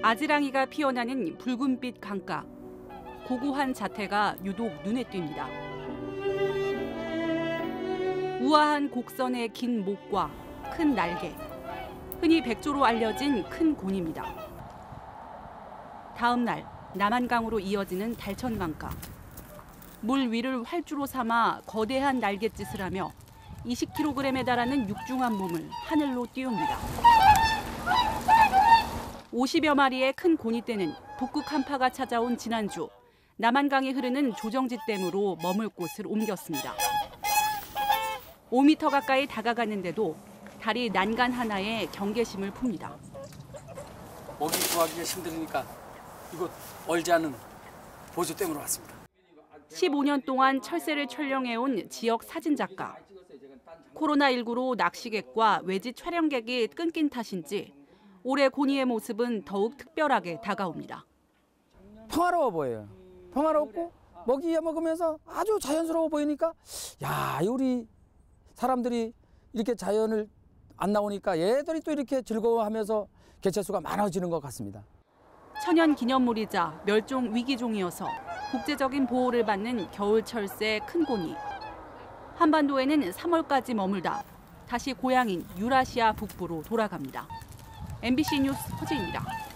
아지랑이가 피어나는 붉은빛 강가. 고고한 자태가 유독 눈에 띕니다. 우아한 곡선의 긴 목과 큰 날개. 흔히 백조로 알려진 큰 곤입니다. 다음 날 남한강으로 이어지는 달천강가. 물 위를 활주로 삼아 거대한 날갯짓을 하며 20kg에 달하는 육중한 몸을 하늘로 띄웁니다. 50여 마리의 큰 곤이떼는 북극 한파가 찾아온 지난주 남한강에 흐르는 조정지댐으로 머물 곳을 옮겼습니다. 5m 가까이 다가갔는데도 다리 난간 하나에 경계심을 풉니다. 먹이 구하기가 힘드니까 이곳 얼지 않은 보조댐으로 왔습니다. 15년 동안 철새를 촬영해온 지역 사진작가. 코로나19로 낚시객과 외지 촬영객이 끊긴 탓인지 올해 곤이의 모습은 더욱 특별하게 다가옵니다. 평화로워 보여요. 평화롭고 먹이 먹으면서 아주 자연스러워 보이니까 야, 우리 사람들이 이렇게 자연을 안 나오니까 얘들이 또 이렇게 즐거워하면서 개체수가 많아지는 것 같습니다. 천연 기념물이자 멸종 위기종이어서 국제적인 보호를 받는 겨울 철새 큰 곤이. 한반도에는 3월까지 머물다 다시 고향인 유라시아 북부로 돌아갑니다. MBC 뉴스 허지입니다.